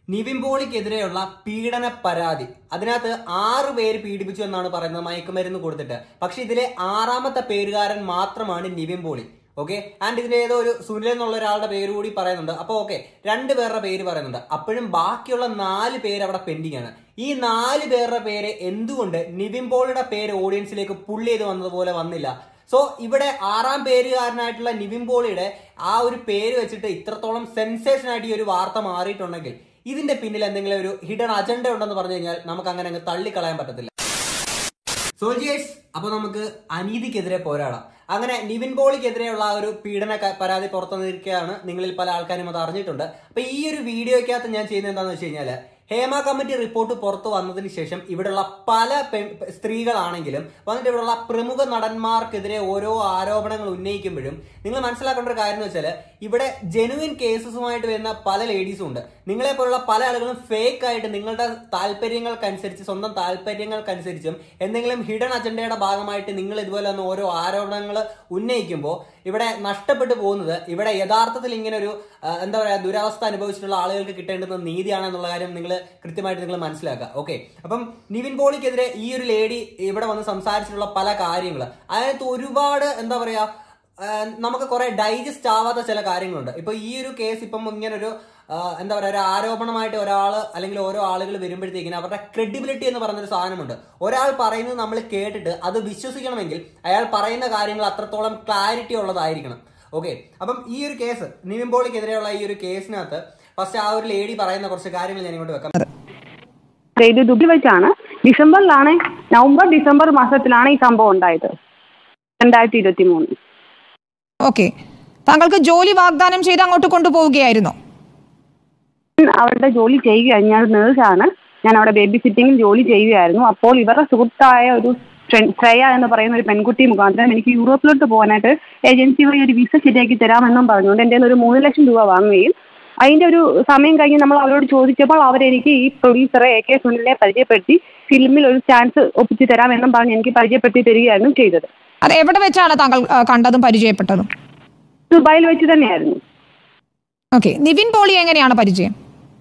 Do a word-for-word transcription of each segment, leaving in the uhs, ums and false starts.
നിവിൻ പോളിക്കെതിരെയുള്ള പീഡന പരാതി. അതിനകത്ത് ആറ് പേര് പീഡിപ്പിച്ചു എന്നാണ് പറയുന്നത് മയക്കുമരുന്ന് കൊടുത്തിട്ട്. പക്ഷെ ഇതിലെ ആറാമത്തെ പേരുകാരൻ മാത്രമാണ് നിവിൻ പോളി. ഓക്കെ, ആൻഡ് ഇതിന്റെ ഏതോ ഒരു സുനിൽ എന്നുള്ള ഒരാളുടെ പേര് കൂടി പറയുന്നുണ്ട്. അപ്പൊ ഓക്കെ, രണ്ടു പേരുടെ പേര് പറയുന്നുണ്ട്. അപ്പോഴും ബാക്കിയുള്ള നാല് പേര് അവിടെ പെൻഡിങ് ആണ്. ഈ നാല് പേരുടെ പേര് എന്തുകൊണ്ട് നിവിൻ പോളിയുടെ പേര് ഓഡിയൻസിലേക്ക് പുള്ളി ചെയ്ത് വന്നതുപോലെ വന്നില്ല? സോ ഇവിടെ ആറാം പേരുകാരനായിട്ടുള്ള നിവിൻ പോളിയുടെ ആ ഒരു പേര് വെച്ചിട്ട് ഇത്രത്തോളം സെൻസേഷൻ ആയിട്ട് ഈ ഒരു വാർത്ത മാറിയിട്ടുണ്ടെങ്കിൽ ഇതിന്റെ പിന്നിൽ എന്തെങ്കിലും ഒരു ഹിഡൻ അജണ്ട ഉണ്ടെന്ന് പറഞ്ഞു കഴിഞ്ഞാൽ നമുക്ക് അങ്ങനെ അങ്ങ് തള്ളിക്കളയാൻ പറ്റത്തില്ല. സോൾജിയേഴ്സ്, അപ്പൊ നമുക്ക് അനീതിക്കെതിരെ പോരാടാം. അങ്ങനെ നിവിൻ പോളിക്കെതിരെയുള്ള ആ ഒരു പീഡന പരാതി പുറത്തു വന്നിരിക്കുകയാണ്. നിങ്ങളിൽ പല ആൾക്കാരും അത് അറിഞ്ഞിട്ടുണ്ട്. അപ്പൊ ഈ ഒരു വീഡിയോയ്ക്കകത്ത് ഞാൻ ചെയ്യുന്നത് എന്താണെന്ന് വെച്ച് കഴിഞ്ഞാൽ, ഹേമ കമ്മിറ്റി റിപ്പോർട്ട് പുറത്തു വന്നതിന് ശേഷം ഇവിടെയുള്ള പല സ്ത്രീകളാണെങ്കിലും വന്നിട്ട് ഇവിടെയുള്ള പ്രമുഖ നടന്മാർക്കെതിരെ ഓരോ ആരോപണങ്ങൾ ഉന്നയിക്കുമ്പോഴും നിങ്ങൾ മനസ്സിലാക്കേണ്ട ഒരു കാര്യം എന്ന് വെച്ചാൽ, ഇവിടെ ജെനുവിൻ കേസസുമായിട്ട് വരുന്ന പല ലേഡീസും ഉണ്ട്. നിങ്ങളെ പോലുള്ള പല ആളുകളും ഫേക്ക് ആയിട്ട് നിങ്ങളുടെ താല്പര്യങ്ങൾക്കനുസരിച്ച് സ്വന്തം താല്പര്യങ്ങൾക്കനുസരിച്ചും എന്തെങ്കിലും ഹിഡൻ അജണ്ടയുടെ ഭാഗമായിട്ട് നിങ്ങൾ ഇതുപോലെ ഒന്ന് ഓരോ ആരോപണങ്ങൾ ഉന്നയിക്കുമ്പോൾ ഇവിടെ നഷ്ടപ്പെട്ടു പോകുന്നത്, ഇവിടെ യഥാർത്ഥത്തിൽ ഇങ്ങനെ ഒരു എന്താ പറയാ ദുരവസ്ഥ അനുഭവിച്ചിട്ടുള്ള ആളുകൾക്ക് കിട്ടേണ്ടുന്ന നീതിയാണെന്നുള്ള കാര്യം നിങ്ങൾ കൃത്യമായിട്ട് നിങ്ങൾ മനസ്സിലാക്കുക. ഓക്കെ, അപ്പം നിവിൻ പോളിക്കെതിരെ ഈ ഒരു ലേഡി ഇവിടെ വന്ന് സംസാരിച്ചിട്ടുള്ള പല കാര്യങ്ങൾ, അതിനകത്ത് ഒരുപാട് എന്താ പറയാ നമുക്ക് കുറെ ഡൈജസ്റ്റ് ആവാത്ത ചില കാര്യങ്ങളുണ്ട്. ഇപ്പൊ ഈ ഒരു കേസ് ഇപ്പം ഇങ്ങനെ ഒരു എന്താ പറയുക ഒരു ആരോപണമായിട്ട് ഒരാൾ അല്ലെങ്കിൽ ഓരോ ആളുകൾ വരുമ്പോഴത്തേക്കിന് അവരുടെ ക്രെഡിബിലിറ്റി എന്ന് പറയുന്നൊരു സാധനമുണ്ട്. ഒരാൾ പറയുന്നത് നമ്മൾ കേട്ടിട്ട് അത് വിശ്വസിക്കണമെങ്കിൽ അയാൾ പറയുന്ന കാര്യങ്ങൾ അത്രത്തോളം ക്ലാരിറ്റി ഉള്ളതായിരിക്കണം. ഓക്കെ, അപ്പം ഈ ഒരു കേസ് നിവിൻ പോളിക്കെതിരെയുള്ള ഈ ഒരു കേസിനകത്ത് ഫസ്റ്റ് ആ ഒരു ലേഡി പറയുന്ന കുറച്ച് കാര്യങ്ങൾ ഞാൻ ഇങ്ങോട്ട് വെക്കാം. ഇത് ദുബൈ വെച്ചാണ്, ഡിസംബറിലാണ്, നവംബർ ഡിസംബർ മാസത്തിലാണ് ഈ സംഭവം ഉണ്ടായത്, രണ്ടായിരത്തി ഇരുപത്തി മൂന്ന്. ഓക്കെ, താങ്കൾക്ക് ജോലി വാഗ്ദാനം ചെയ്ത് അങ്ങോട്ട് കൊണ്ടുപോവുകയായിരുന്നു? അവരുടെ ജോലി ചെയ്യുക, ഞാൻ നേഴ്സാണ്, ഞാൻ അവിടെ ബേബി സിറ്റിംഗിൽ ജോലി ചെയ്യുകയായിരുന്നു. അപ്പോൾ ഇവരുടെ സുഹൃത്തായ ഒരു ശ്രേയ എന്ന് പറയുന്ന ഒരു പെൺകുട്ടി മുഖാന്തരം എനിക്ക് യൂറോപ്പിലോട്ട് പോകാനായിട്ട് ഏജൻസി വഴി ഒരു വിസ ശരിയാക്കി തരാമെന്നും പറഞ്ഞുകൊണ്ട് എൻ്റെ ഒരു മൂന്ന് ലക്ഷം രൂപ വാങ്ങുകയും അതിന്റെ ഒരു സമയം കഴിഞ്ഞ് നമ്മൾ അവരോട് ചോദിച്ചപ്പോൾ അവരെനിക്ക് ഈ പ്രൊഡ്യൂസറെ എ കെ സുനിലിനെ പരിചയപ്പെടുത്തി ഫിലിമിൽ ഒരു ചാൻസ് ഒപ്പിച്ചു തരാമെന്നും പറഞ്ഞ് എനിക്ക് പരിചയപ്പെടുത്തി തരികയായിരുന്നു ചെയ്തത്. അത് എവിടെ വെച്ചാണ് താങ്കൾ കണ്ടതും പരിചയപ്പെട്ടതും? ദുബായിൽ വെച്ച് തന്നെയായിരുന്നു. ഓക്കെ, നിവിൻ പോളി എങ്ങനെയാണ് പരിചയം?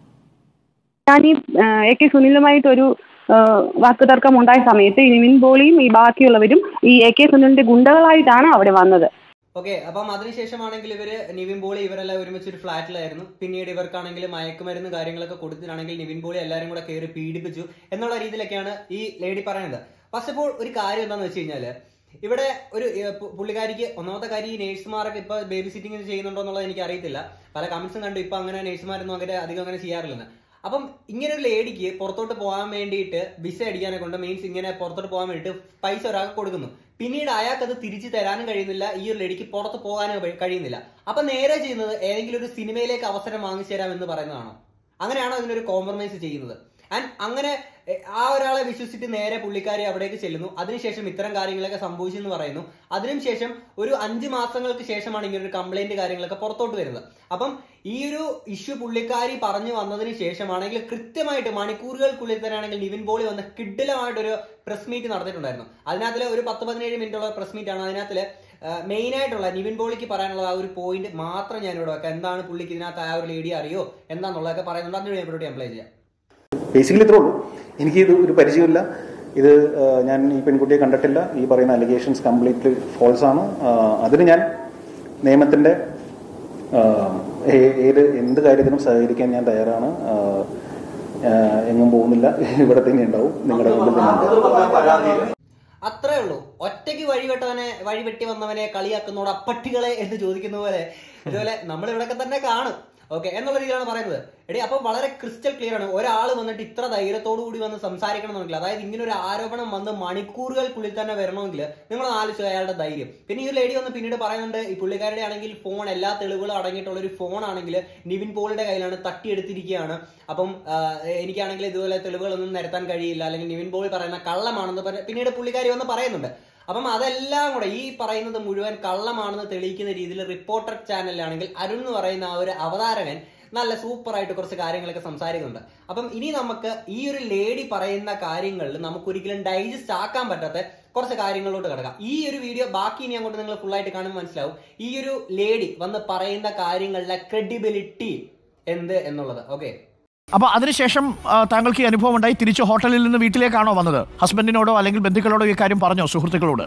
ഞാൻ ഈ എ കെ സുനിലുമായിട്ടൊരു വാക്കുതർക്കം ഉണ്ടായ സമയത്ത് നിവിൻ പോളിയും ഈ ബാക്കിയുള്ളവരും ഈ എ കെ സുനിലിന്റെ ഗുണ്ടകളായിട്ടാണ് അവിടെ വന്നത്. ഓക്കെ, അപ്പം അതിനുശേഷമാണെങ്കിൽ ഇവര് നിവിൻ പോളി ഇവരെല്ലാം ഒരുമിച്ച് ഒരു ഫ്ലാറ്റിലായിരുന്നു. പിന്നീട് ഇവർക്കാണെങ്കിൽ മയക്കുമരുന്ന് കാര്യങ്ങളൊക്കെ കൊടുത്തിട്ടാണെങ്കിൽ നിവിൻ പോളി എല്ലാവരും കൂടെ കയറി പീഡിപ്പിച്ചു എന്നുള്ള രീതിയിലൊക്കെയാണ് ഈ ലേഡി പറയുന്നത്. ഫസ്റ്റ് ഓഫ് ഓൾ ഒരു കാര്യം എന്താണെന്ന് വെച്ച് കഴിഞ്ഞാല്, ഇവിടെ ഒരു പുള്ളിക്കാരിക്ക് ഒന്നാമത്തെ കാര്യം ഈ നേഴ്സുമാരൊക്കെ ഇപ്പൊ ബേബി സിറ്റിംഗ് ചെയ്യുന്നുണ്ടോ എന്നുള്ളത് എനിക്ക് അറിയത്തില്ല. പല കമന്റ്സും കണ്ടു ഇപ്പൊ അങ്ങനെ നേഴ്സുമാരൊന്നും അങ്ങനെ അധികം അങ്ങനെ ചെയ്യാറില്ലെന്ന്. അപ്പം ഇങ്ങനെ ഒരു ലേഡിക്ക് പുറത്തോട്ട് പോകാൻ വേണ്ടിയിട്ട് വിസ അടിക്കാനെ കൊണ്ട് മീൻസ് ഇങ്ങനെ പുറത്തോട്ട് പോകാൻ വേണ്ടിയിട്ട് പൈസ ഒരാൾക്ക് കൊടുക്കുന്നു. പിന്നീട് അയാൾക്ക് അത് തിരിച്ചു തരാനും കഴിയുന്നില്ല, ഈ ഒരു ലേഡിക്ക് പുറത്ത് പോകാനും കഴിയുന്നില്ല. അപ്പൊ നേരെ ചെയ്യുന്നത് ഏതെങ്കിലും ഒരു സിനിമയിലേക്ക് അവസരം വാങ്ങിച്ചു തരാം എന്ന് പറയുന്നതാണോ? അങ്ങനെയാണോ അതിനൊരു കോംപ്രമൈസ് ചെയ്യുന്നത്? ആൻഡ് അങ്ങനെ ആ ഒരാളെ വിശ്വസിച്ചിട്ട് നേരെ പുള്ളിക്കാരി അവിടേക്ക് ചെല്ലുന്നു. അതിനുശേഷം ഇത്തരം കാര്യങ്ങളൊക്കെ സംഭവിച്ചെന്ന് പറയുന്നു. അതിനുശേഷം ഒരു അഞ്ച് മാസങ്ങൾക്ക് ശേഷമാണ് ഇങ്ങനെ ഒരു കംപ്ലൈന്റ് കാര്യങ്ങളൊക്കെ പുറത്തോട്ട് വരുന്നത്. അപ്പം ഈ ഒരു ഇഷ്യൂ പുള്ളിക്കാരി പറഞ്ഞു വന്നതിന് ശേഷമാണെങ്കിൽ കൃത്യമായിട്ട് മണിക്കൂറുകൾക്കുള്ളിൽ തന്നെ ആണെങ്കിൽ നിവിൻ പോളി വന്ന് കിഡിലമായിട്ടൊരു പ്രസ് മീറ്റ് നടത്തിയിട്ടുണ്ടായിരുന്നു. അതിനകത്തില് ഒരു പത്ത് പതിനേഴ് മിനിറ്റുള്ള പ്രസ് മീറ്റ് ആണ്. അതിനകത്തില് മെയിൻ ആയിട്ടുള്ള നിവിൻ പോളിക്ക് പറയാനുള്ള ആ ഒരു പോയിന്റ് മാത്രം ഞാൻ ഇവിടെ വെക്കാം. എന്താണ് പുള്ളിക്ക് ഇതിനകത്ത് ആ ഒരു ലേഡി അറിയോ എന്താന്നുള്ളതൊക്കെ പറയുന്നുണ്ട്. അതിന് വേണ്ടി അപ്ലൈ ചെയ്യാം. ബേസിക്കലി ഇത്രേ ഉള്ളൂ. എനിക്ക് ഇത് ഒരു പരിചയമില്ല, ഇത് ഞാൻ ഈ പെൺകുട്ടിയെ കണ്ടിട്ടില്ല. ഈ പറയുന്ന അലിഗേഷൻസ് കംപ്ലീറ്റ്ലി ഫോൾസ് ആണ്. അതിന് ഞാൻ നിയമത്തിന്റെ ഏത് എന്ത് കാര്യത്തിനും സഹകരിക്കാൻ ഞാൻ തയ്യാറാണ്. എങ്ങും പോകുന്നില്ല, ഇവിടെ തന്നെ ഉണ്ടാവും, നിങ്ങളുടെ മുമ്പിൽ തന്നെ. അത്രേ ഉള്ളൂ. ഒറ്റയ്ക്ക് വഴിവെട്ടവനെ വഴിവെട്ടി വന്നവനെ കളിയാക്കുന്നോട് അപ്പട്ടികളെ എന്ന് ചോദിക്കുന്ന പോലെ ഇതുപോലെ നമ്മൾ ഇവിടെയൊക്കെ തന്നെ കാണും. ഓക്കെ എന്നുള്ള രീതിയിലാണ് പറയുന്നത്. എടി അപ്പൊ വളരെ ക്രിസ്റ്റൽ ക്ലിയർ ആണ്. ഒരാൾ വന്നിട്ട് ഇത്ര ധൈര്യത്തോടു കൂടി വന്ന് സംസാരിക്കണമെങ്കിൽ, അതായത് ഇങ്ങനെ ഒരു ആരോപണം വന്ന് മണിക്കൂറുകൾക്കുള്ളിൽ തന്നെ വരണമെങ്കിൽ നിങ്ങൾ ആലോചിച്ചു അയാളുടെ ധൈര്യം. പിന്നെ ഈ ലേഡി വന്ന് പിന്നീട് പറയുന്നുണ്ട് ഈ പുള്ളിക്കാരുടെ ആണെങ്കിൽ ഫോൺ എല്ലാ തെളിവുകളും അടങ്ങിയിട്ടുള്ള ഒരു ഫോൺ ആണെങ്കിൽ നിവിൻ പോളിയുടെ കയ്യിലാണ്, തട്ടിയെടുത്തിരിക്കുകയാണ്. അപ്പം എനിക്കാണെങ്കിൽ ഇതുപോലെ തെളിവുകളൊന്നും നിരത്താൻ കഴിയില്ല, അല്ലെങ്കിൽ നിവിൻ പോളി പറയുന്ന കള്ളമാണെന്ന് പിന്നീട് പുള്ളിക്കാരി വന്ന് പറയുന്നുണ്ട്. അപ്പം അതെല്ലാം കൂടെ ഈ പറയുന്നത് മുഴുവൻ കള്ളമാണെന്ന് തെളിയിക്കുന്ന രീതിയിൽ റിപ്പോർട്ടർ ചാനലിലാണെങ്കിൽ അരുൺ എന്ന് പറയുന്ന ആ ഒരു അവതാരകൻ നല്ല സൂപ്പർ ആയിട്ട് കുറച്ച് കാര്യങ്ങളൊക്കെ സംസാരിക്കുന്നുണ്ട്. അപ്പം ഇനി നമുക്ക് ഈ ഒരു ലേഡി പറയുന്ന കാര്യങ്ങളിൽ നമുക്ക് ഒരിക്കലും ഡൈജസ്റ്റ് ആക്കാൻ പറ്റാത്ത കുറച്ച് കാര്യങ്ങളിലോട്ട് കിടക്കാം. ഈ ഒരു വീഡിയോ ബാക്കി ഇനി അങ്ങോട്ട് നിങ്ങൾ ഫുൾ ആയിട്ട് കാണുമ്പോൾ മനസ്സിലാവും ഈ ഒരു ലേഡി വന്ന് പറയുന്ന കാര്യങ്ങളുടെ ക്രെഡിബിലിറ്റി എന്ത് എന്നുള്ളത്. ഓക്കെ. അപ്പൊ അതിനുശേഷം താങ്കൾക്ക് ഈ അനുഭവം ഉണ്ടായി തിരിച്ച് ഹോട്ടലിൽ നിന്ന് വീട്ടിലേക്കാണോ വന്നത്? ഹസ്ബൻഡിനോടോ അല്ലെങ്കിൽ ബന്ധുക്കളോടോ ഈ കാര്യം പറഞ്ഞോ, സുഹൃത്തുക്കളോട്?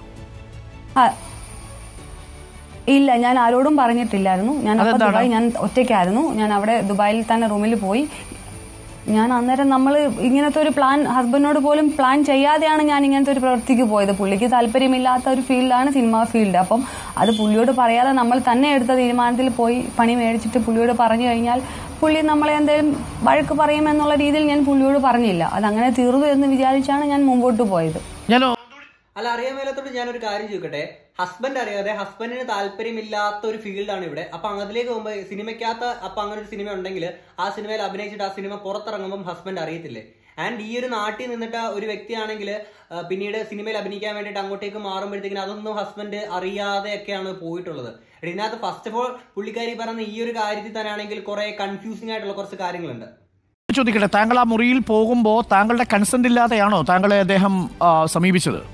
ഇല്ല, ഞാൻ ആരോടും പറഞ്ഞിട്ടില്ലായിരുന്നു. ഞാൻ ദുബായ് ഞാൻ ഒറ്റയ്ക്കായിരുന്നു. ഞാൻ അവിടെ ദുബായിൽ തന്നെ റൂമിൽ പോയി. ഞാൻ അന്നേരം നമ്മൾ ഇങ്ങനത്തെ ഒരു പ്ലാൻ ഹസ്ബൻഡിനോട് പോലും പ്ലാൻ ചെയ്യാതെയാണ് ഞാൻ ഇങ്ങനത്തെ ഒരു പ്രവൃത്തിക്ക് പോയത്. പുള്ളിക്ക് താല്പര്യമില്ലാത്ത ഒരു ഫീൽഡാണ് സിനിമ ഫീൽഡ്. അപ്പം അത് പുള്ളിയോട് പറയാതെ നമ്മൾ തന്നെ എടുത്ത തീരുമാനത്തിൽ പോയി പണി മേടിച്ചിട്ട് പുള്ളിയോട് പറഞ്ഞു കഴിഞ്ഞാൽ പുള്ളി നമ്മളെ എന്തെങ്കിലും വഴക്ക് പറയുമെന്നുള്ള രീതിയിൽ ഞാൻ പുള്ളിയോട് പറഞ്ഞില്ല. അതങ്ങനെ തീർന്നു എന്ന് വിചാരിച്ചാണ് ഞാൻ മുമ്പോട്ട് പോയത്. അല്ല, അറിയാൻ മേലത്തോട് ഞാനൊരു കാര്യം ചോദിക്കട്ടെ. ഹസ്ബൻഡ് അറിയാതെ ഹസ്ബൻഡിന് താല്പര്യമില്ലാത്ത ഒരു ഫീൽഡാണ് ഇവിടെ. അപ്പൊ അതിലേക്ക് പോകുമ്പോൾ സിനിമയ്ക്കകത്ത് അപ്പൊ അങ്ങനെ ഒരു സിനിമ ഉണ്ടെങ്കിൽ ആ സിനിമയിൽ അഭിനയിച്ചിട്ട് ആ സിനിമ പുറത്തിറങ്ങുമ്പോൾ ഹസ്ബൻഡ് അറിയത്തില്ലേ? ആൻഡ് ഈ ഒരു നാട്ടിൽ നിന്നിട്ട് ഒരു വ്യക്തിയാണെങ്കിൽ പിന്നീട് സിനിമയിൽ അഭിനയിക്കാൻ വേണ്ടിയിട്ട് അങ്ങോട്ടേക്ക് മാറുമ്പോഴത്തേക്കിനും അതൊന്നും ഹസ്ബൻഡ് അറിയാതെയൊക്കെയാണ് പോയിട്ടുള്ളത്. ഇതിനകത്ത് ഫസ്റ്റ് ഓഫ് ഓൾ പുള്ളിക്കാരി പറയുന്ന ഈ ഒരു കാര്യത്തിൽ തന്നെ ആണെങ്കിൽ കുറെ കൺഫ്യൂസിംഗ് ആയിട്ടുള്ള കുറച്ച് കാര്യങ്ങളുണ്ട്. ചോദിക്കട്ടെ, താങ്കൾ ആ മുറിയിൽ പോകുമ്പോൾ താങ്കളുടെ കൺസെന്റ് ഇല്ലാതെയാണോ താങ്കളെ അദ്ദേഹം സമീപിച്ചത്?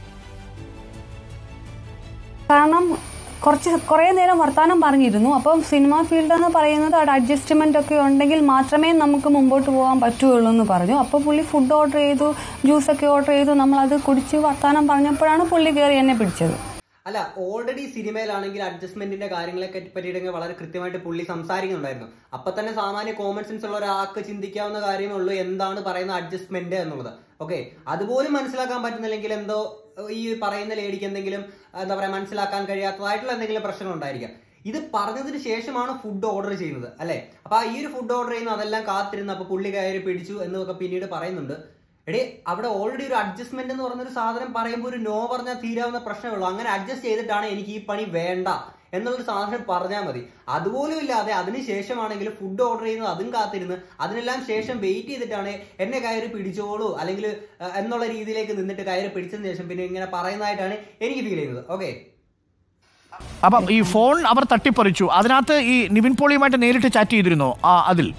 കാരണം കുറച്ച് കുറേ നേരം വർത്താനം പറഞ്ഞിരുന്നു. അപ്പം സിനിമ ഫീൽഡ് എന്ന് പറയുന്നത് അവിടെ അഡ്ജസ്റ്റ്മെന്റ് ഒക്കെ ഉണ്ടെങ്കിൽ മാത്രമേ നമുക്ക് മുമ്പോട്ട് പോകാൻ പറ്റുള്ളൂ എന്ന് പറഞ്ഞു. അപ്പോൾ പുള്ളി ഫുഡ് ഓർഡർ ചെയ്തു, ജ്യൂസൊക്കെ ഓർഡർ ചെയ്തു. നമ്മളത് കുടിച്ച് വർത്താനം പറഞ്ഞപ്പോഴാണ് പുള്ളി കയറി എന്നെ പിടിച്ചത്. അല്ല, ഓൾറെഡി സിനിമയിലാണെങ്കിൽ അഡ്ജസ്റ്റ്മെന്റിന്റെ കാര്യങ്ങളെ പറ്റിയിട്ട് വളരെ കൃത്യമായിട്ട് പുള്ളി സംസാരിക്കുന്നുണ്ടായിരുന്നു. അപ്പൊ തന്നെ സാമാന്യ കോമൺ സെൻസ് ഉള്ള ഒരാൾക്ക് ചിന്തിക്കാവുന്ന കാര്യമേ ഉള്ളൂ എന്താണ് പറയുന്ന അഡ്ജസ്റ്റ്മെന്റ് എന്നുള്ളത്. ഓക്കെ, അതുപോലും മനസ്സിലാക്കാൻ പറ്റുന്നില്ലെങ്കിൽ എന്തോ ഈ പറയുന്ന ലേഡിക്ക് എന്തെങ്കിലും എന്താ പറയാ മനസ്സിലാക്കാൻ കഴിയാത്തതായിട്ടുള്ള എന്തെങ്കിലും പ്രശ്നം ഉണ്ടായിരിക്കാം. ഇത് പറഞ്ഞതിന് ശേഷമാണ് ഫുഡ് ഓർഡർ ചെയ്യുന്നത് അല്ലെ? അപ്പൊ ഈ ഒരു ഫുഡ് ഓർഡർ ചെയ്യുന്നു അതെല്ലാം കാത്തിരുന്നു. അപ്പൊ പുള്ളി കയറി പിടിച്ചു എന്നൊക്കെ പിന്നീട് പറയുന്നുണ്ട്. എടേ, അവിടെ ഓൾറെഡി ഒരു അഡ്ജസ്റ്റ്മെന്റ് എന്ന് പറഞ്ഞൊരു സാധനം പറയുമ്പോൾ ഒരു നോ പറഞ്ഞാൽ തീരാവുന്ന പ്രശ്നമുള്ളൂ. അങ്ങനെ അഡ്ജസ്റ്റ് ചെയ്തിട്ടാണ് എനിക്ക് ഈ പണി വേണ്ട എന്നുള്ളൊരു സാധനം പറഞ്ഞാൽ മതി. അതുപോലും ഇല്ലാതെ അതിനുശേഷമാണെങ്കിൽ ഫുഡ് ഓർഡർ ചെയ്യുന്നത് അതും കാത്തിരുന്ന് അതിനെല്ലാം ശേഷം വെയിറ്റ് ചെയ്തിട്ടാണ് എന്നെ കയറി പിടിച്ചോളൂ അല്ലെങ്കിൽ എന്നുള്ള രീതിയിലേക്ക് നിന്നിട്ട് കയറി പിടിച്ചതിന് ശേഷം പിന്നെ ഇങ്ങനെ പറയുന്നതായിട്ടാണ് എനിക്ക് ഫീൽ ചെയ്യുന്നത്. ഓക്കെ, അപ്പം ഈ ഫോൺ അവർ തട്ടിപ്പറിച്ചു. അതിനകത്ത് ഈ നിവിൻ പോളിയുമായിട്ട് നേരിട്ട് ചാറ്റ് ചെയ്തിരുന്നോ? അതിൽ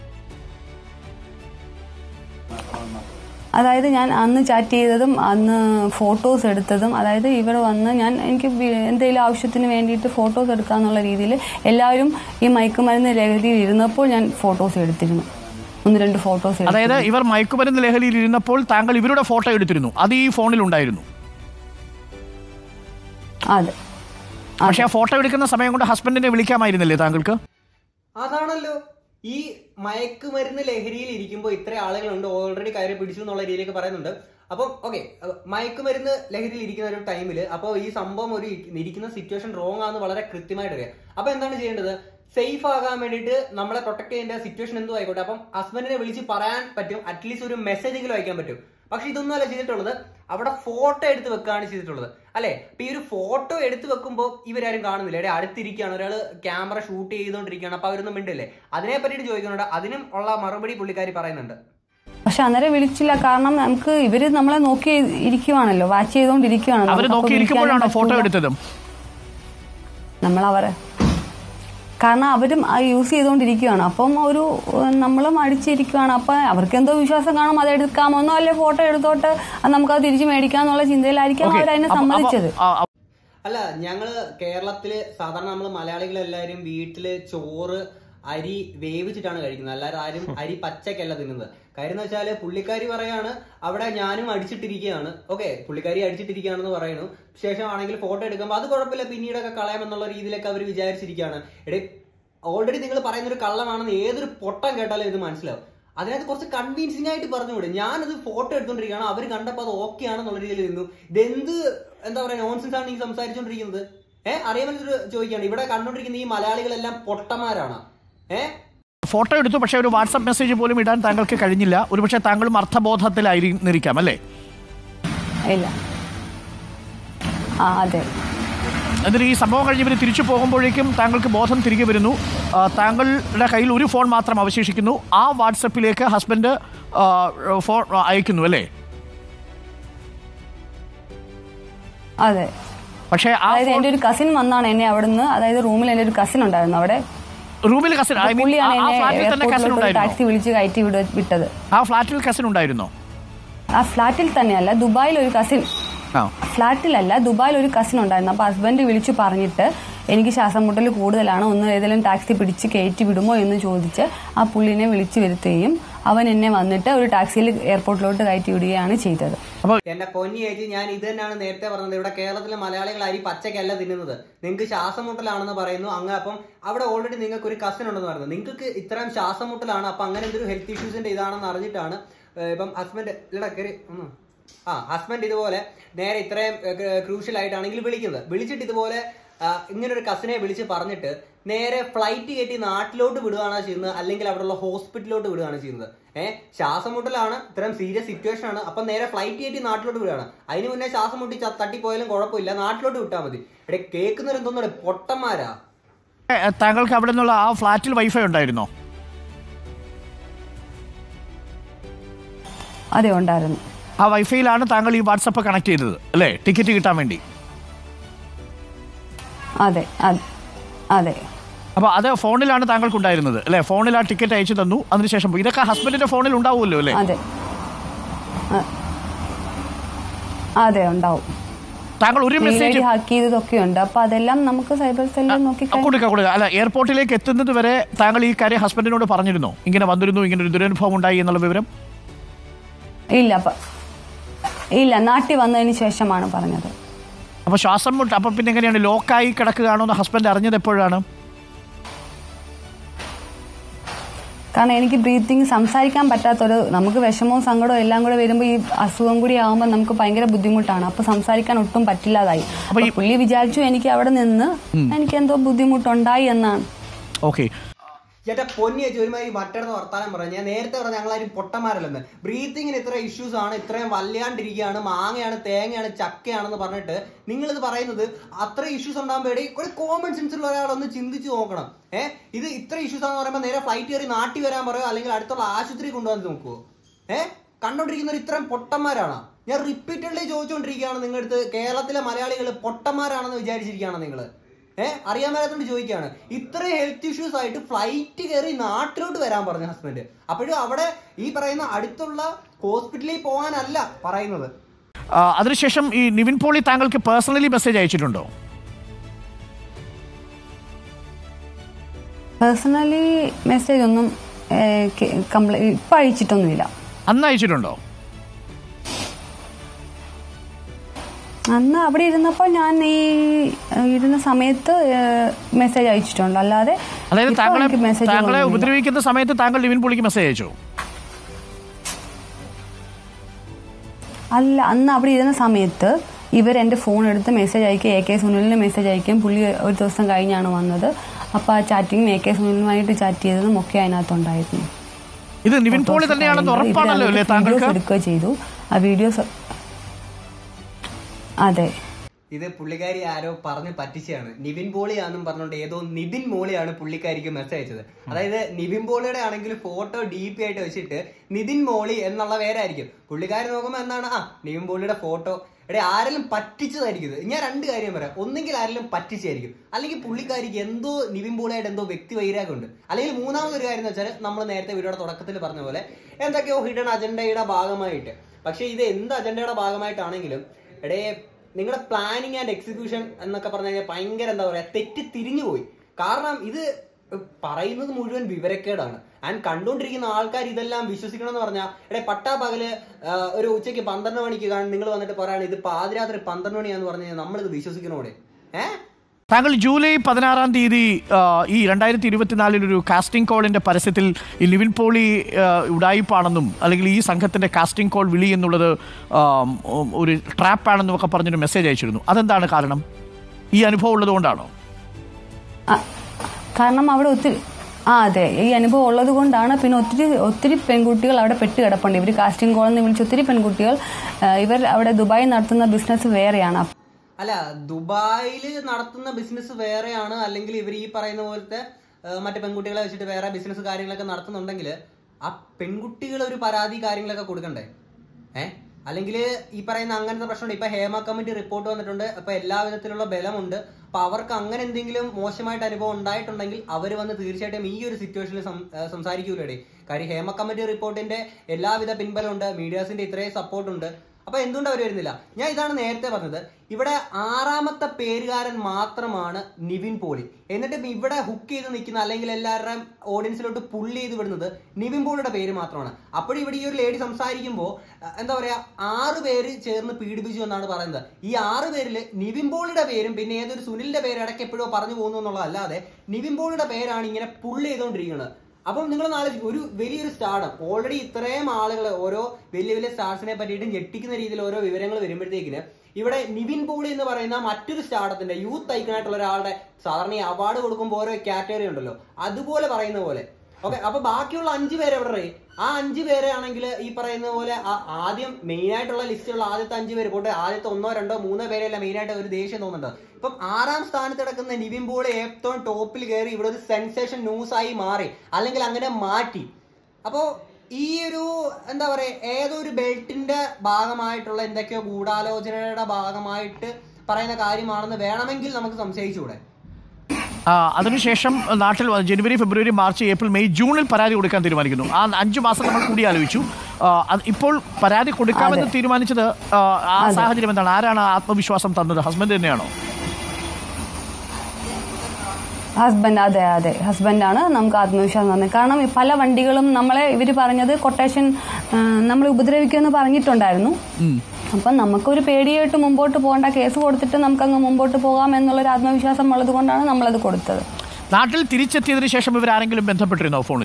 അതായത് ഞാൻ അന്ന് ചാറ്റ് ചെയ്തതും അന്ന് ഫോട്ടോസ് എടുത്തതും, അതായത് ഇവർ വന്ന് ഞാൻ എനിക്ക് എന്തെങ്കിലും ആവശ്യത്തിന് വേണ്ടിയിട്ട് ഫോട്ടോസ് എടുക്കാന്നുള്ള രീതിയിൽ എല്ലാവരും ഈ മയക്കുമരുന്ന് ലഹരിയിൽ ഇരുന്നപ്പോൾ ഞാൻ ഫോട്ടോസ് എടുത്തിരുന്നു. ഒന്ന് രണ്ട് ഫോട്ടോസ്. അതായത് ഇവർ മയക്കുമരുന്ന് ലഹരിയിൽ ഇരുന്നപ്പോൾ താങ്കൾ ഇവരുടെ ഫോട്ടോ എടുത്തിരുന്നു, അത് ഈ ഫോണിൽ ഉണ്ടായിരുന്നു? അതെ. പക്ഷെ ആ ഫോട്ടോ എടുക്കുന്ന സമയം കൊണ്ട് ഹസ്ബൻഡിനെ വിളിക്കാമായിരുന്നില്ലേ താങ്കൾക്ക്? അതാണല്ലോ ഈ മയക്കുമരുന്ന് ലഹരിയിൽ ഇരിക്കുമ്പോൾ ഇത്ര ആളുകളുണ്ട് ഓൾറെഡി കയറി പിടിച്ചു എന്നുള്ള രീതിയിലേക്ക് പറയുന്നുണ്ട്. അപ്പം ഓക്കെ, മയക്കുമരുന്ന് ലഹരിയിൽ ഇരിക്കുന്ന ഒരു ടൈമില് അപ്പോൾ ഈ സംഭവം ഒരു ഇരിക്കുന്ന സിറ്റുവേഷൻ റോങ് ആണെന്ന് വളരെ കൃത്യമായിട്ട് അറിയാം. അപ്പൊ എന്താണ് ചെയ്യേണ്ടത്? സേഫ് ആകാൻ വേണ്ടിയിട്ട് നമ്മളെ പ്രൊട്ടക്ട് ചെയ്യേണ്ട സിറ്റുവേഷൻ എന്തോ ആയിക്കോട്ടെ. അപ്പം ഹസ്ബൻഡിനെ വിളിച്ച് പറയാൻ പറ്റും, അറ്റ്ലീസ്റ്റ് ഒരു മെസ്സേജെങ്കിലും അയക്കാൻ പറ്റും. പക്ഷെ ഇതൊന്നും അല്ല ചെയ്തിട്ടുള്ളത്, അവിടെ ഫോട്ടോ എടുത്ത് വെക്കുകയാണ് ചെയ്തിട്ടുള്ളത് അല്ലെ? അപ്പൊ ഈ ഒരു ഫോട്ടോ എടുത്ത് വെക്കുമ്പോൾ ഇവരാരും കാണുന്നില്ല. ഇവിടെ അടുത്തിരിക്കുകയാണ്, ഒരാൾ ക്യാമറ ഷൂട്ട് ചെയ്തുകൊണ്ടിരിക്കുകയാണ്. അപ്പൊ അവരൊന്നും മിണ്ടില്ലേ? അതിനെ പറ്റിയിട്ട് ചോദിക്കുന്നുണ്ട്. അതിനും ഉള്ള മറുപടി പുള്ളിക്കാരി പറയുന്നുണ്ട്. പക്ഷെ അന്നേരം വിളിച്ചില്ല, കാരണം നമുക്ക് ഇവര് നമ്മളെ നോക്കി ഇരിക്കുവാണല്ലോ, വാച്ച് ചെയ്തോണ്ടിരിക്കുവാണല്ലോ ഫോട്ടോ എടുത്തതും നമ്മൾ അവരെ, കാരണം അവരും യൂസ് ചെയ്തുകൊണ്ടിരിക്കുകയാണ്. അപ്പം ഒരു നമ്മളും അടിച്ചിരിക്കുകയാണ്. അപ്പം അവർക്ക് എന്തോ വിശ്വാസം കാണും, അത് എടുക്കാമെന്നോ അല്ലെ ഫോട്ടോ എടുത്തോട്ട് നമുക്കത് തിരിച്ചു മേടിക്കാന്നുള്ള ചിന്തയിലായിരിക്കും അവരതിനെ സമ്മതിച്ചത്. അല്ല, ഞങ്ങള് കേരളത്തില് സാധാരണ നമ്മൾ മലയാളികളെല്ലാരും വീട്ടില് ചോറ് അരി വേവിച്ചിട്ടാണ് കഴിക്കുന്നത്, അല്ലാതെ ആരും അരി പച്ചക്കല്ല തിന്നുന്നത്. കാര്യം എന്ന് വെച്ചാല് പുള്ളിക്കാരി പറയാണ് അവിടെ ഞാനും അടിച്ചിട്ടിരിക്കുകയാണ്. ഓക്കെ, പുള്ളിക്കാരി അടിച്ചിട്ടിരിക്കുകയാണെന്ന് പറയുന്നു. ശേഷം ആണെങ്കിൽ ഫോട്ടോ എടുക്കുമ്പോൾ അത് കുഴപ്പമില്ല, പിന്നീടൊക്കെ കളയാമെന്നുള്ള രീതിയിലൊക്കെ അവർ വിചാരിച്ചിരിക്കുകയാണ്. എടേ, ഓൾറെഡി നിങ്ങൾ പറയുന്ന ഒരു കള്ളമാണെന്ന് ഏതൊരു പൊട്ടം കേട്ടാലും ഇത് മനസ്സിലാവും. അതിനകത്ത് കുറച്ച് കൺവിൻസിംഗ് ആയിട്ട് പറഞ്ഞുകൂടെ? ഞാനത് ഫോട്ടോ എടുത്തോണ്ടിരിക്കുകയാണ്, അവർ കണ്ടപ്പോൾ അത് ഓക്കെ ആണെന്നുള്ള രീതിയിൽ നിന്നു. ഇതെന്ത് എന്താ പറയാ നോൺസെൻസ് ആണ് ഈ സംസാരിച്ചോണ്ടിരിക്കുന്നത്? ഏഹ് അറിയാമെന്ന് ചോദിക്കുകയാണ്. ഇവിടെ കണ്ടോണ്ടിരിക്കുന്ന ഈ മലയാളികളെല്ലാം പൊട്ടന്മാരാണ്. ഫോട്ടോ എടുത്തു, പക്ഷെ ഒരു വാട്സ്ആപ്പ് മെസ്സേജ് പോലും ഇടാൻ താങ്കൾക്ക് കഴിഞ്ഞില്ല. ഒരുപക്ഷെ താങ്കളും അർത്ഥബോധത്തിലായിരിക്കാം അല്ലേ? ഇല്ല. ആ അതെ. എന്നിട്ട് ഈ സംഭവം കഴിഞ്ഞ് ഇവർ തിരിച്ചു പോകുമ്പോഴേക്കും താങ്കൾക്ക് ബോധം തിരികെ വരുന്നു. താങ്കളുടെ കയ്യിൽ ഒരു ഫോൺ മാത്രം അവശേഷിക്കുന്നു. ആ വാട്സപ്പിലേക്ക് ഹസ്ബൻഡ് ഫോൺ അയക്കുന്നു അല്ലേ? അതെ. പക്ഷേ എന്റെ ഒരു കസിൻ വന്നാണ് എന്നെ അവിടുന്ന്, അതായത് റൂമിൽ എന്റെ ഒരു കസിൻ ഉണ്ടായിരുന്നു, അവിടെ റൂമിൽ കസിൻ ടാക്സി വിളിച്ച് കയറ്റി വിട്ടത്. ആ ഫ്ലാറ്റിൽ കസിൻ ഉണ്ടായിരുന്നോ? ആ ഫ്ലാറ്റിൽ തന്നെയല്ല, ദുബായിൽ ഒരു കസിൻ, ഫ്ലാറ്റിലല്ല ദുബായിൽ ഒരു കസിൻ ഉണ്ടായിരുന്നു. അപ്പൊ ഹസ്ബൻഡ് വിളിച്ചു പറഞ്ഞിട്ട് എനിക്ക് ശ്വാസം മുട്ടൽ കൂടുതലാണ്, ഒന്ന് ഏതെങ്കിലും ടാക്സി പിടിച്ച് കയറ്റി വിടുമോ എന്ന് ചോദിച്ച് ആ പുള്ളിനെ വിളിച്ചു വരുത്തുകയും അവൻ എന്നെ വന്നിട്ട് ഒരു ടാക്സിയിൽ എയർപോർട്ടിലോട്ട് കയറ്റി വിടുകയാണ് ചെയ്തത്. എന്റെ പൊന്നി ചേച്ചി, ഞാൻ ഇത് തന്നെയാണ് നേരത്തെ പറഞ്ഞത്. ഇവിടെ കേരളത്തിലെ മലയാളികൾ അരി പച്ചക്കല്ല തിന്നുന്നത്. നിങ്ങൾക്ക് ശ്വാസം മുട്ടലാണെന്ന് പറയുന്നു. അങ്ങ് അപ്പം അവിടെ ഓൾറെഡി നിങ്ങൾക്ക് ഒരു കസിൻ ഉണ്ടെന്ന് പറയുന്നത്. നിങ്ങൾക്ക് ഇത്രയും ശ്വാസം മുട്ടലാണ്, അപ്പൊ അങ്ങനെ എന്തൊരു ഹെൽത്ത് ഇഷ്യൂസിന്റെ ഇതാണെന്ന് അറിഞ്ഞിട്ടാണ് ഇപ്പം ഹസ്ബൻഡ് ഇടക്കറി ആ ഹസ്ബൻഡ് ഇതുപോലെ നേരെ ഇത്രയും ക്രൂഷ്യൽ ആയിട്ടാണെങ്കിൽ വിളിക്കുന്നത്. വിളിച്ചിട്ട് ഇതുപോലെ ഇങ്ങനെ ഒരു കസിനെ വിളിച്ച് പറഞ്ഞിട്ട് നേരെ ഫ്ലൈറ്റ് കയറ്റി നാട്ടിലോട്ട് വിടുകയാണ് ചെയ്യുന്നത്, അല്ലെങ്കിൽ അവിടെയുള്ള ഹോസ്പിറ്റലിലോട്ട് വിടുകയാണ് ചെയ്യുന്നത്. ഏഹ് ശ്വാസം മുട്ടലാണ്, ഇത്രയും സീരിയസ് സിറ്റുവേഷൻ ആണ്. അപ്പം നേരെ ഫ്ലൈറ്റ് കയറ്റി നാട്ടിലോട്ട് വിടുകയാണ്. അതിന് മുന്നേ ശ്വാസം മുട്ടി തട്ടിപ്പോയാലും കുഴപ്പമില്ല, നാട്ടിലോട്ട് വിട്ടാൽ മതി. ഇവിടെ കേൾക്കുന്നവരെന്തോന്നു പൊട്ടന്മാരാ. താങ്കൾക്ക് അവിടെ നിന്നുള്ള ആ ഫ്ലാറ്റിൽ വൈഫൈ ഉണ്ടായിരുന്നോ? അതെ, ഉണ്ടായിരുന്നു. ആ വൈഫൈയിലാണ് താങ്കൾ ഈ വാട്സപ്പ് കണക്ട് ചെയ്തത് അല്ലേ, ടിക്കറ്റ് കിട്ടാൻ വേണ്ടി? അതെ അതെ. അപ്പൊ അത് ഫോണിലാണ് താങ്കൾക്ക് ഉണ്ടായിരുന്നത് അല്ലെ? ഫോണിൽ ആ ടിക്കറ്റ് അയച്ചു തന്നു, അതിനുശേഷം പോയി. ഇതൊക്കെ ഹസ്ബൻഡിന്റെ ഫോണിൽ ഉണ്ടാവുമല്ലോ അല്ലേ? അതെ അതെ ഉണ്ടാവും. താങ്കൾ ഒരു മെസ്സേജ് ഹാക്ക് ചെയ്തതൊക്കെ ഉണ്ട്. അപ്പൊ അതെല്ലാം നമുക്ക് സൈബർ സെല്ലിൽ നോക്കി കൊടുക്കുക കൊടുക്കുക അല്ല, എയർപോർട്ടിലേക്ക് എത്തുന്നത് വരെ താങ്കൾ ഈ കാര്യം ഹസ്ബൻഡിനോട് പറഞ്ഞിരുന്നോ? ഇങ്ങനെ വന്നിരുന്നു, ഇങ്ങനെ ഒരു ദുരനുഭവം ഉണ്ടായി എന്നുള്ള വിവരം? ഇല്ല ഇല്ല, നാട്ടിൽ വന്നതിന് ശേഷമാണ് പറഞ്ഞത്. അപ്പൊ ശ്വാസം മുട്ട് അപ്പൊ പിന്നെ എങ്ങനെയാണ് ലോക്കായി കിടക്കുകയാണോ എന്ന് ഹസ്ബൻഡ് അറിഞ്ഞത് എപ്പോഴാണ്? കാരണം എനിക്ക് ബ്രീത്തിങ് സംസാരിക്കാൻ പറ്റാത്തൊരു, നമുക്ക് വിഷമവും സങ്കടവും എല്ലാം കൂടെ വരുമ്പോൾ ഈ അസുഖം കൂടി ആകുമ്പോൾ നമുക്ക് ഭയങ്കര ബുദ്ധിമുട്ടാണ്. അപ്പൊ സംസാരിക്കാൻ ഒട്ടും പറ്റില്ലാതായി. പുള്ളി വിചാരിച്ചു എനിക്ക് അവിടെ നിന്ന് എനിക്ക് എന്തോ ബുദ്ധിമുട്ടുണ്ടായി എന്നാണ്. ഓക്കെ. ചേട്ടാ പൊന്നി വെച്ച് ഒരുമാതിരി മറ്റൊന്ന് വർത്താനം പറഞ്ഞു. ഞാൻ നേരത്തെ പറഞ്ഞ ഞങ്ങളാരും പൊട്ടന്മാരല്ലെന്ന്. ബ്രീത്തിങ്ങിന് ഇത്ര ഇഷ്യൂസ് ആണ്, ഇത്രയും വല്ലാണ്ടിരിക്കുകയാണ്, മാങ്ങയാണ്, തേങ്ങയാണ്, ചക്കയാണെന്ന് പറഞ്ഞിട്ട് നിങ്ങളിത് പറയുന്നത് അത്ര ഇഷ്യൂസ് ഉണ്ടാകുമ്പോഴേ ഒരു കോമൺ സെൻസ് ഉള്ള ഒരാളൊന്ന് ചിന്തിച്ച് നോക്കണം. ഏഹ് ഇത് ഇത്ര ഇഷ്യൂസ് ആണെന്ന് പറയുമ്പോൾ നേരെ ഫ്ലൈറ്റ് കയറി നാട്ടിൽ വരാൻ പറയുമോ, അല്ലെങ്കിൽ അടുത്തുള്ള ആശുപത്രി കൊണ്ടുവന്ന് നോക്കുവോ? ഏഹ് കണ്ടോണ്ടിരിക്കുന്നവർ ഇത്രയും പൊട്ടന്മാരാണ്. ഞാൻ റിപ്പീറ്റഡ്ലി ചോദിച്ചുകൊണ്ടിരിക്കുകയാണ് നിങ്ങളടുത്ത്, കേരളത്തിലെ മലയാളികൾ പൊട്ടന്മാരാണെന്ന് വിചാരിച്ചിരിക്കുകയാണ് നിങ്ങൾ? ഏഹ് അറിയാൻ മേലാത്തോണ്ട് ചോദിക്കുകയാണ്. ഇത്രയും ഹെൽത്ത് ഇഷ്യൂസ് ആയിട്ട് ഫ്ലൈറ്റ് കയറി നാട്ടിലോട്ട് വരാൻ പറഞ്ഞു ഹസ്ബൻഡ്. അപ്പോഴും അവിടെ ഈ പറയുന്ന അടുത്തുള്ള ഹോസ്പിറ്റലിൽ പോകാനല്ല പറയുന്നത്. അതിനുശേഷം ഈ നിവിൻ പോളി താങ്കൾക്ക് പേഴ്സണലി മെസ്സേജ് അയച്ചിട്ടുണ്ടോ? പേഴ്സണലി മെസ്സേജ് ഒന്നും ഇപ്പൊ അയച്ചിട്ടൊന്നുമില്ല. അന്ന് അയച്ചിട്ടുണ്ടോ? അന്ന് അവിടെ ഇരുന്നപ്പോൾ ഞാൻ ഈ ഇരുന്ന സമയത്ത് മെസ്സേജ് അയച്ചിട്ടുണ്ട്, അല്ലാതെ അതായത് താങ്കളെ ഉപദ്രവിക്കുന്ന സമയത്ത് താങ്കൾ നിവിൻ പോളിക്ക് മെസ്സേജ് അയച്ചു? അല്ല, അന്ന് അവിടെ ഇരുന്ന സമയത്ത് ഇവർ എൻ്റെ ഫോൺ എടുത്ത് മെസ്സേജ് അയക്കും, എ കെ സുനിലിന് മെസ്സേജ് അയക്കും. പുള്ളി ഒരു ദിവസം കഴിഞ്ഞാണ് വന്നത്. അപ്പോൾ ആ ചാറ്റിങ്ങും എ കെ സുനിലുമായിട്ട് ചാറ്റ് ചെയ്തതും ഒക്കെ അതിനകത്തുണ്ടായിരുന്നു. ഇത് നിവിൻ പോളി തന്നെയാണെന്ന് ഉറപ്പാണല്ലോ അല്ലേ താങ്കൾക്ക്? എടുക്കുക ചെയ്തു ആ വീഡിയോസ്. അതെ, ഇത് പുള്ളിക്കാരി ആരോ പറഞ്ഞ് പറ്റിച്ചാണ്. നിവിൻ പോളിയാണെന്നും പറഞ്ഞുകൊണ്ട് ഏതോ നിതിൻ മോളിയാണ് പുള്ളിക്കാരിക്ക് മെസ്സേജ് അയച്ചത്. അതായത് നിവിൻ പോളിയുടെ ആണെങ്കിൽ ഫോട്ടോ ഡി പി ആയിട്ട് വെച്ചിട്ട് നിതിൻ മോളി എന്നുള്ള പേരായിരിക്കും. പുള്ളിക്കാരി നോക്കുമ്പോൾ എന്താണ്, ആ നിവിൻ പോളിയുടെ ഫോട്ടോ. എടേ ആരെങ്കിലും പറ്റിച്ചതായിരിക്കും. ഞാൻ രണ്ട് കാര്യം പറയാം. ഒന്നെങ്കിൽ ആരെങ്കിലും പറ്റിച്ചായിരിക്കും, അല്ലെങ്കിൽ പുള്ളിക്കാരിക്ക് എന്തോ നിവിൻ പോളിയായിട്ട് എന്തോ വ്യക്തി വൈരാഗ്യമുണ്ട്. അല്ലെങ്കിൽ മൂന്നാമതൊരു കാര്യം എന്ന് വെച്ചാൽ നമ്മൾ നേരത്തെ വീഡിയോയുടെ തുടക്കത്തിൽ പറഞ്ഞ പോലെ എന്തൊക്കെയോ ഹിഡൻ അജണ്ടയുടെ ഭാഗമായിട്ട്. പക്ഷെ ഇത് എന്ത് അജണ്ടയുടെ ഭാഗമായിട്ടാണെങ്കിലും എടേ നിങ്ങളുടെ പ്ലാനിങ് ആൻഡ് എക്സിക്യൂഷൻ എന്നൊക്കെ പറഞ്ഞു കഴിഞ്ഞാൽ ഭയങ്കര എന്താ പറയാ തെറ്റി തിരിഞ്ഞു പോയി. കാരണം ഇത് പറയുന്നത് മുഴുവൻ വിവരക്കേടാണ്. ആൻഡ് കണ്ടുകൊണ്ടിരിക്കുന്ന ആൾക്കാർ ഇതെല്ലാം വിശ്വസിക്കണം എന്ന് പറഞ്ഞാൽ എടേ പട്ടാ പകല് ഒരു ഉച്ചയ്ക്ക് പന്ത്രണ്ട് മണിക്ക് കാണും നിങ്ങൾ വന്നിട്ട് പറയാണ് ഇത് പാതിരാത്രി പന്ത്രണ്ട് മണിയാന്ന് പറഞ്ഞു കഴിഞ്ഞാൽ നമ്മളിത് വിശ്വസിക്കണോടെ? ഏഹ് താങ്കൾ ജൂലൈ പതിനാറാം തീയതി ഈ രണ്ടായിരത്തി ഇരുപത്തിനാലിൽ ഒരു കാസ്റ്റിംഗ് കോളിന്റെ പരസ്യത്തിൽ ഈ നിവിൻ പോളി ഉഡായിപ്പാണെന്നും അല്ലെങ്കിൽ ഈ സംഘത്തിന്റെ കാസ്റ്റിംഗ് കോൾ വിളി എന്നുള്ളത് ഒരു ട്രാപ്പാണെന്നും ഒക്കെ പറഞ്ഞൊരു മെസ്സേജ് അയച്ചിരുന്നു. അതെന്താണ് കാരണം? ഈ അനുഭവം ഉള്ളത് കൊണ്ടാണോ? കാരണം അവിടെ ഒത്തിരി ആ അതെ ഈ അനുഭവം ഉള്ളത് കൊണ്ടാണ്. പിന്നെ ഒത്തിരി ഒത്തിരി പെൺകുട്ടികൾ അവിടെ പെട്ട് കിടപ്പുണ്ട്. ഇവർ കാസ്റ്റിംഗ് കോൾ എന്ന് വിളിച്ച് ഒത്തിരി പെൺകുട്ടികൾ, ഇവർ അവിടെ ദുബായിൽ നടത്തുന്ന ബിസിനസ് വേറെയാണ്. അല്ല, ദുബായിൽ നടത്തുന്ന ബിസിനസ് വേറെയാണ്, അല്ലെങ്കിൽ ഇവർ ഈ പറയുന്ന പോലത്തെ മറ്റു പെൺകുട്ടികളെ വെച്ചിട്ട് വേറെ ബിസിനസ് കാര്യങ്ങളൊക്കെ നടത്തുന്നുണ്ടെങ്കിൽ ആ പെൺകുട്ടികൾ ഒരു പരാതി കാര്യങ്ങളൊക്കെ കൊടുക്കണ്ടേ? ഏഹ് അല്ലെങ്കിൽ ഈ പറയുന്ന അങ്ങനത്തെ പ്രശ്നമുണ്ട്. ഇപ്പൊ ഹേമ കമ്മിറ്റി റിപ്പോർട്ട് വന്നിട്ടുണ്ട്. അപ്പൊ എല്ലാ വിധത്തിലുള്ള ബലമുണ്ട്. അപ്പൊ അവർക്ക് അങ്ങനെ എന്തെങ്കിലും മോശമായിട്ട് അനുഭവം ഉണ്ടായിട്ടുണ്ടെങ്കിൽ അവർ വന്ന് തീർച്ചയായിട്ടും ഈ ഒരു സിറ്റുവേഷനിൽ സംസാരിക്കൂലേ? കാര്യം ഹേമ കമ്മിറ്റി റിപ്പോർട്ടിന്റെ എല്ലാവിധ പിൻബലമുണ്ട്, മീഡിയാസിന്റെ ഇത്രയും സപ്പോർട്ടുണ്ട്. അപ്പൊ എന്തുകൊണ്ട് അവർ വരുന്നില്ല? ഞാൻ ഇതാണ് നേരത്തെ പറഞ്ഞത്. ഇവിടെ ആറാമത്തെ പേരുകാരൻ മാത്രമാണ് നിവിൻ പോളി. എന്നിട്ട് ഇവിടെ ഹുക്ക് ചെയ്ത് നിൽക്കുന്ന അല്ലെങ്കിൽ എല്ലാവരുടെയും ഓഡിയൻസിലോട്ട് പുള്ളി ചെയ്ത് വിടുന്നത് നിവിൻ പോളിയുടെ പേര് മാത്രമാണ്. അപ്പോഴും ഇവിടെ ഈ ഒരു ലേഡി സംസാരിക്കുമ്പോൾ എന്താ പറയാ, ആറ് പേര് ചേർന്ന് പീഡിപ്പിച്ചു എന്നാണ് പറയുന്നത്. ഈ ആറ് പേരിൽ നിവിൻ പോളിയുടെ പേരും പിന്നെ ഏതൊരു സുനിലിന്റെ പേര് ഇടയ്ക്ക് എപ്പോഴോ പറഞ്ഞു പോകുന്നു എന്നുള്ളതല്ലാതെ നിവിൻ പോളിയുടെ പേരാണ് ഇങ്ങനെ പുള്ളി ചെയ്തുകൊണ്ടിരിക്കുന്നത്. അപ്പം നിങ്ങൾ നാളെ ഒരു വലിയൊരു സ്റ്റാർഡം ഓൾറെഡി ഇത്രയും ആളുകൾ ഓരോ വലിയ വലിയ സ്റ്റാർസിനെ പറ്റിയിട്ട് ഞെട്ടിക്കുന്ന രീതിയിൽ ഓരോ വിവരങ്ങൾ വരുമ്പോഴത്തേക്കിന് ഇവിടെ നിവിൻ പോളി എന്ന് പറയുന്ന മറ്റൊരു സ്റ്റാർഡത്തിന്റെ യൂത്ത് ഐക്കണായിട്ടുള്ള ഒരാളുടെ സാധാരണ ഈ അവാർഡ് കൊടുക്കുമ്പോൾ ഓരോ കാറ്റഗറി ഉണ്ടല്ലോ, അതുപോലെ പറയുന്ന പോലെ. ഓക്കെ, അപ്പൊ ബാക്കിയുള്ള അഞ്ചു പേര് എവിടെ? ആ അഞ്ചു പേരെ ആണെങ്കിൽ ഈ പറയുന്ന പോലെ ആദ്യം മെയിൻ ആയിട്ടുള്ള ലിസ്റ്റിലുള്ള ആദ്യത്തെ അഞ്ചു പേര് പോട്ടെ, ആദ്യത്തെ ഒന്നോ രണ്ടോ മൂന്നോ പേരെയല്ല മെയിൻ ആയിട്ട് ഒരു ദേഷ്യം തോന്നുന്നുണ്ട്. ഇപ്പം ആറാം സ്ഥാനത്ത് കിടക്കുന്ന നിവിൻ പോളി ഏറ്റവും ടോപ്പിൽ കയറി ഇവിടെ ഒരു സെൻസേഷൻ ന്യൂസ് ആയി മാറി, അല്ലെങ്കിൽ അങ്ങനെ മാറ്റി. അപ്പോ ഈ ഒരു എന്താ പറയാ, ഏതോ ഒരു ബെൽറ്റിന്റെ ഭാഗമായിട്ടുള്ള എന്തൊക്കെയോ ഗൂഢാലോചനയുടെ ഭാഗമായിട്ട് പറയുന്ന കാര്യമാണെന്ന് വേണമെങ്കിൽ നമുക്ക് സംശയിച്ചുകൂടെ? അതിനുശേഷം നാട്ടിൽ ജനുവരി, ഫെബ്രുവരി, മാർച്ച്, ഏപ്രിൽ, മെയ്, ജൂണിൽ പരാതി കൊടുക്കാൻ തീരുമാനിക്കുന്നു. ആ അഞ്ചു മാസം നമ്മൾ കൂടി ആലോചിച്ചു. ഇപ്പോൾ പരാതി കൊടുക്കാമെന്ന് തീരുമാനിച്ചത് ആ സാഹചര്യം എന്താണ്? ആരാണ് ആത്മവിശ്വാസം തന്നത്? ഹസ്ബൻഡ് തന്നെയാണോ? ഹസ്ബൻഡ്. അതെ അതെ ഹസ്ബൻഡാണ് നമുക്ക് ആത്മവിശ്വാസം തന്നത്. കാരണം പല വണ്ടികളും നമ്മളെ ഇവർ പറഞ്ഞത് കൊട്ടേഷൻ നമ്മളെ ഉപദ്രവിക്കുമെന്ന് പറഞ്ഞിട്ടുണ്ടായിരുന്നു. അപ്പം നമുക്കൊരു പേടിയായിട്ട് മുമ്പോട്ട് പോകേണ്ട, കേസ് കൊടുത്തിട്ട് നമുക്കങ്ങ് മുമ്പോട്ട് പോകാം എന്നുള്ളൊരു ആത്മവിശ്വാസം ഉള്ളത് കൊണ്ടാണ് നമ്മളത് കൊടുത്തത്. നാട്ടിൽ തിരിച്ചെത്തിയതിനു ശേഷം ഇവർ ആരെങ്കിലും ബന്ധപ്പെട്ടിരുന്നോ ഫോണിൽ?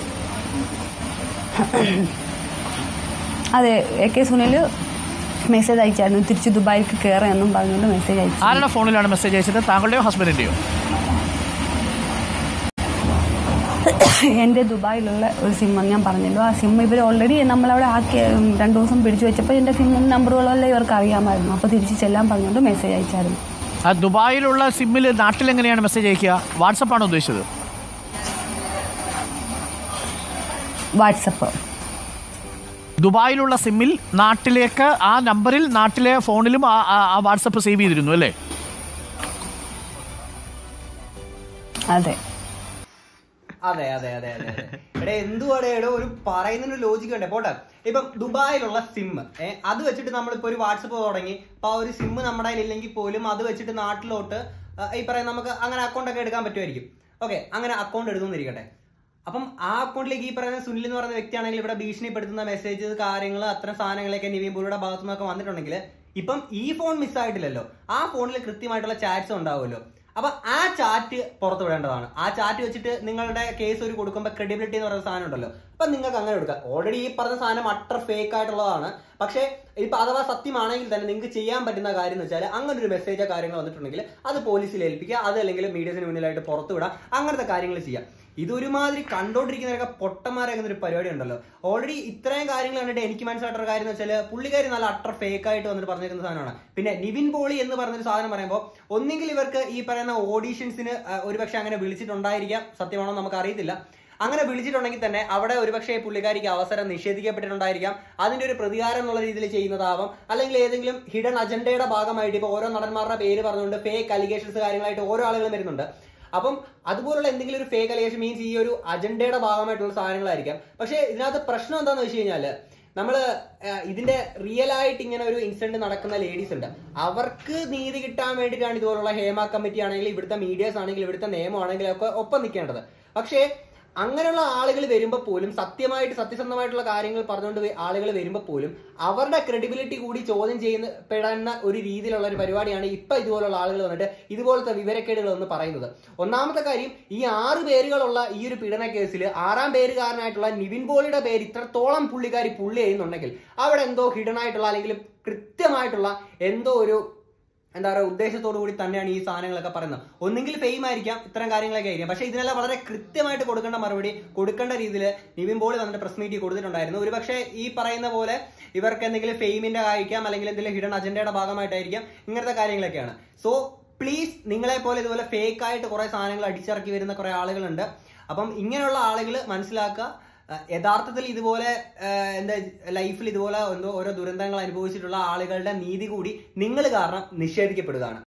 അതെ, എ കെ സുനിൽ മെസ്സേജ് അയച്ചായിരുന്നു, തിരിച്ച് ദുബായിക്ക് കയറാം എന്നും പറഞ്ഞുകൊണ്ട് മെസ്സേജ് അയച്ചു. ആരുടെ ഫോണിലാണ് മെസ്സേജ് അയച്ചത്? താങ്കളുടെയോ ഹസ്ബൻഡിന്റെയോ? എൻ്റെ ദുബായിലുള്ള ഒരു സിം ഞാൻ പറഞ്ഞല്ലോ, ആ സിം ഇവർ ഓൾറെഡി നമ്മളവിടെ ആക്കി രണ്ടു ദിവസം പിടിച്ചു വെച്ചപ്പോൾ എൻ്റെ സിമ്മും നമ്പറുകളെല്ലാം ഇവർക്ക് അറിയാമായിരുന്നു. അപ്പോൾ തിരിച്ച് ചെല്ലാൻ പറഞ്ഞുകൊണ്ട് മെസ്സേജ് അയച്ചായിരുന്നു. ആ ദുബായിലുള്ള സിമ്മിൽ നാട്ടിൽ എങ്ങനെയാണ് മെസ്സേജ് അയക്കുക? വാട്സപ്പാണോ ഉദ്ദേശിച്ചത്? വാട്സപ്പ്. ദുബായിലുള്ള സിമ്മിൽ നാട്ടിലേക്ക് ആ നമ്പറിൽ നാട്ടിലെ ഫോണിലും ആ വാട്സപ്പ് സേവ് ചെയ്തിരുന്നു അല്ലേ? അതെ അതെ അതെ അതെ അതെ എടേ എന്തുവാടേടോ ഒരു പറയുന്നൊരു ലോജിക്ക് ഉണ്ട്. പോട്ടെ, ഇപ്പം ദുബായിലുള്ള സിം ഏഹ് അത് വെച്ചിട്ട് നമ്മളിപ്പോ ഒരു വാട്സപ്പ് തുടങ്ങി, അപ്പൊ ആ ഒരു സിം നമ്മുടെ കയ്യിലില്ലെങ്കിൽ പോലും അത് വെച്ചിട്ട് നാട്ടിലോട്ട് ഈ പറയാം നമുക്ക് അങ്ങനെ അക്കൗണ്ട് ഒക്കെ എടുക്കാൻ പറ്റുമായിരിക്കും. ഓക്കെ, അങ്ങനെ അക്കൗണ്ട് എടുക്കുന്നിരിക്കട്ടെ. അപ്പം ആ അക്കൗണ്ടിലേക്ക് ഈ പറയുന്ന സുനിൽ എന്ന് പറയുന്ന വ്യക്തിയാണെങ്കിൽ ഇവിടെ ഭീഷണിപ്പെടുത്തുന്ന മെസ്സേജ് കാര്യങ്ങൾ അത്തരം സാധനങ്ങളൊക്കെ നിവിൻ പോളിയുടെ ഭാഗത്തു നിന്നൊക്കെ വന്നിട്ടുണ്ടെങ്കിൽ ഇപ്പം ഈ ഫോൺ മിസ്സായിട്ടില്ലല്ലോ, ആ ഫോണിൽ കൃത്യമായിട്ടുള്ള ചാറ്റ്സ് ഉണ്ടാവുമല്ലോ. അപ്പൊ ആ ചാറ്റ് പുറത്തു വിടേണ്ടതാണ്. ആ ചാറ്റ് വെച്ചിട്ട് നിങ്ങളുടെ കേസ് ഒരു കൊടുക്കുമ്പോൾ ക്രെഡിബിലിറ്റി എന്ന് പറയുന്ന സാധനം ഉണ്ടല്ലോ, അപ്പൊ നിങ്ങൾക്ക് അങ്ങനെ കൊടുക്കാം. ഓൾറെഡി ഈ പറഞ്ഞ സാധനം അട്ടർ ഫേക്ക് ആയിട്ടുള്ളതാണ്. പക്ഷേ ഇപ്പൊ അഥവാ സത്യമാണെങ്കിൽ തന്നെ നിങ്ങൾക്ക് ചെയ്യാൻ പറ്റുന്ന കാര്യം എന്ന് വെച്ചാൽ അങ്ങനെ ഒരു മെസ്സേജോ കാര്യങ്ങൾ വന്നിട്ടുണ്ടെങ്കിൽ അത് പോലീസിൽ ഏൽപ്പിക്കുക, അത് അല്ലെങ്കിൽ മീഡിയസിന് മുന്നിലായിട്ട് പുറത്തു വിടാം, അങ്ങനത്തെ കാര്യങ്ങൾ ചെയ്യാം. ഇതൊരുമാതിരി കണ്ടോണ്ടിരിക്കുന്നവരൊക്കെ പൊട്ടന്മാരാകുന്ന ഒരു പരിപാടി ഉണ്ടല്ലോ. ഓൾറെഡി ഇത്രയും കാര്യങ്ങൾ കണ്ടിട്ട് എനിക്ക് മനസ്സിലായിട്ടൊരു കാര്യം എന്ന് വെച്ചാൽ പുള്ളിക്കാരി നല്ല അട്ടർ ഫേക്ക് ആയിട്ട് വന്നിട്ട് പറഞ്ഞിരിക്കുന്ന സാധനമാണ്. പിന്നെ നിവിൻ പോളി എന്ന് പറഞ്ഞൊരു സാധനം പറയുമ്പോൾ ഒന്നെങ്കിൽ ഇവർക്ക് ഈ പറയുന്ന ഓഡീഷൻസിന് ഒരുപക്ഷെ അങ്ങനെ വിളിച്ചിട്ടുണ്ടായിരിക്കാം, സത്യമാണോ നമുക്ക് അറിയത്തില്ല. അങ്ങനെ വിളിച്ചിട്ടുണ്ടെങ്കിൽ തന്നെ അവിടെ ഒരുപക്ഷെ പുള്ളിക്കാരിക്ക് അവസരം നിഷേധിക്കപ്പെട്ടിട്ടുണ്ടായിരിക്കാം. അതിന്റെ ഒരു പ്രതികാരം എന്നുള്ള രീതിയിൽ ചെയ്യുന്നതാവാം, അല്ലെങ്കിൽ ഏതെങ്കിലും ഹിഡൻ അജണ്ടയുടെ ഭാഗമായിട്ട് ഇപ്പൊ ഓരോ നടന്മാരുടെ പേര് പറഞ്ഞുകൊണ്ട് ഫേക്ക് അലിഗേഷൻസ് കാര്യങ്ങളായിട്ട് ഓരോ ആളുകളും വരുന്നുണ്ട്. അപ്പം അതുപോലുള്ള എന്തെങ്കിലും ഒരു ഫേക്ക് അലിഗേഷൻ മീൻസ് ഈ ഒരു അജണ്ടയുടെ ഭാഗമായിട്ടുള്ള സാധനങ്ങളായിരിക്കാം. പക്ഷെ ഇതിനകത്ത് പ്രശ്നം എന്താണെന്ന് വെച്ച് കഴിഞ്ഞാല് നമ്മള് ഇതിന്റെ റിയൽ ആയിട്ട് ഇങ്ങനെ ഒരു ഇൻസിഡന്റ് നടക്കുന്ന ലേഡീസ് ഉണ്ട്, അവർക്ക് നീതി കിട്ടാൻ വേണ്ടിയിട്ടാണ് ഇതുപോലുള്ള ഹേമ കമ്മിറ്റി ആണെങ്കിലും ഇവിടുത്തെ മീഡിയസ് ആണെങ്കിലും ഇവിടുത്തെ നിയമമാണെങ്കിലും ഒക്കെ ഒപ്പം നിൽക്കേണ്ടത്. പക്ഷേ അങ്ങനെയുള്ള ആളുകൾ വരുമ്പോൾ പോലും സത്യമായിട്ട് സത്യസന്ധമായിട്ടുള്ള കാര്യങ്ങൾ പറഞ്ഞുകൊണ്ട് ആളുകൾ വരുമ്പോൾ പോലും അവരുടെ ക്രെഡിബിലിറ്റി കൂടി ചോദ്യം ചെയ്യുന്ന പെടുന്ന ഒരു രീതിയിലുള്ള ഒരു പരിപാടിയാണ് ഇപ്പൊ ഇതുപോലുള്ള ആളുകൾ വന്നിട്ട് ഇതുപോലത്തെ വിവരക്കേടുകൾ എന്ന് പറയുന്നത്. ഒന്നാമത്തെ കാര്യം, ഈ ആറ് പേരുകളുള്ള ഈ ഒരു പീഡന കേസിൽ ആറാം പേരുകാരനായിട്ടുള്ള നിവിൻ പോളിയുടെ പേര് ഇത്രത്തോളം പുള്ളിക്കാരി പുള്ളി ചെയ്യുന്നുണ്ടെങ്കിൽ അവിടെ എന്തോ ഹിഡൻ ആയിട്ടുള്ള അല്ലെങ്കിൽ കൃത്യമായിട്ടുള്ള എന്തോ ഒരു എന്താ പറയുക ഉദ്ദേശത്തോടു കൂടി തന്നെയാണ് ഈ സാധനങ്ങളൊക്കെ പറയുന്നത്. ഒന്നെങ്കിൽ ഫെയിം ആയിരിക്കാം, ഇത്തരം കാര്യങ്ങളൊക്കെ ആയിരിക്കാം. പക്ഷെ ഇതിനെല്ലാം വളരെ കൃത്യമായിട്ട് കൊടുക്കേണ്ട മറുപടി കൊടുക്കേണ്ട രീതിയിൽ നിവിൻ പോളി വന്നിട്ട് പ്രസ് മീറ്റ് കൊടുത്തിട്ടുണ്ടായിരുന്നു. ഒരുപക്ഷെ ഈ പറയുന്ന പോലെ ഇവർക്ക് എന്തെങ്കിലും ഫെയിമിന്റെ ആയിരിക്കാം, അല്ലെങ്കിൽ എന്തെങ്കിലും ഹിഡൻ അജണ്ടയുടെ ഭാഗമായിട്ടായിരിക്കാം, ഇങ്ങനത്തെ കാര്യങ്ങളൊക്കെയാണ്. സോ പ്ലീസ്, നിങ്ങളെ പോലെ ഇതുപോലെ ഫേക്ക് ആയിട്ട് കുറെ സാധനങ്ങൾ അടിച്ചിറക്കി വരുന്ന കുറെ ആളുകളുണ്ട്. അപ്പം ഇങ്ങനെയുള്ള ആളുകൾ മനസ്സിലാക്കുക, യഥാർത്ഥത്തിൽ ഇതുപോലെ എന്താ ലൈഫിൽ ഇതുപോലെ എന്തോ ഓരോ ദുരന്തങ്ങൾ അനുഭവിച്ചിട്ടുള്ള ആളുകളുടെ നീതി കൂടി നിങ്ങൾ കാരണം നിഷേധിക്കപ്പെടുകയാണ്.